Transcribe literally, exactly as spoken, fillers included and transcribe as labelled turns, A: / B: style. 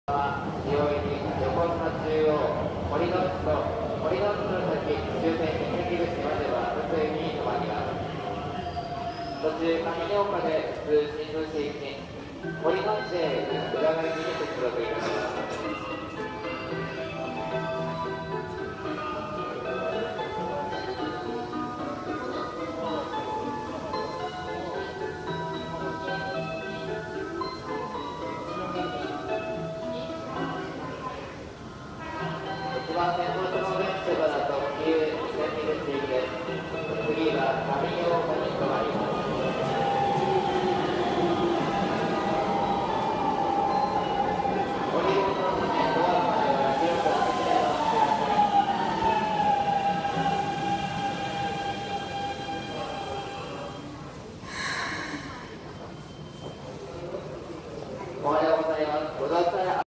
A: 使用入り横浜中央堀之内と堀之内の先終点二関口までは普通に止まります。途中上岡で普通新宮市行きに堀之内へ裏側に接続いたします。いちばん線